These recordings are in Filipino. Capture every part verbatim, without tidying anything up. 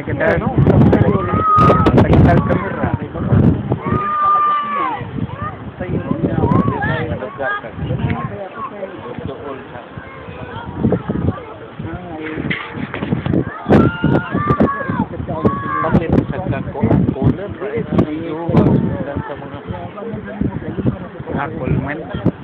kadang. Tagtal kamera. Bakit sa kako cooler dan sa mga Hakol man.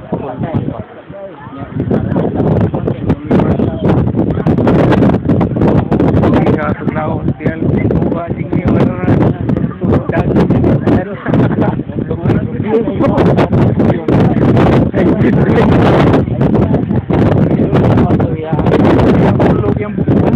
Ikaw tulaw tiyan buka tinggi wala na sudan. Yang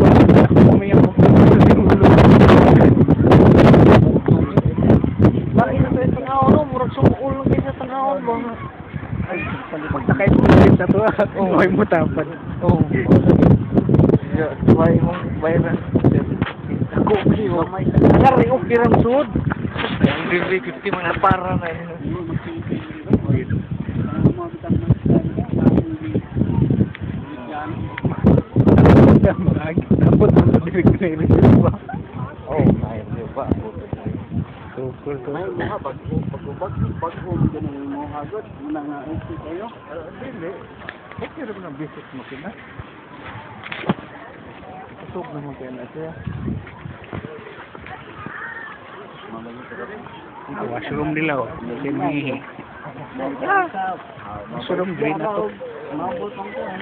pagtakay mo ulit sa tuwa, huwag mo tapan. Oo. Huwag mong bayaran. Ako, okay, huwag may nagari, okay lang suod. Ang dili, fifty mga para na yun. Dapat ang dirig na irin ba? Oo, kaya niyo ba? Tukul to. May mga bago, pag-ubag, pag-ubag, ganun mo hagod, muna nga isi kayo. Hindi. Okay rin ng business mo kina. Pasok naman kayo na siya. Ang washroom nila o. Sinihi. Washroom green na to. Mabot ang ko.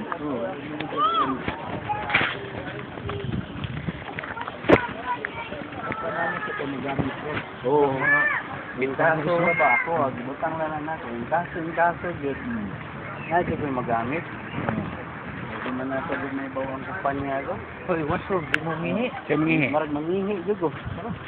Oo, mga Kaso na ba ako, gibutang na lang natin. Kaso, kaso, yun. Ngayon ko magamit. Hindi man nato din may bawang kumpanya ko. Hoy, what's wrong? Di mo mihi? Sinihi. Marag mangihi, jugo.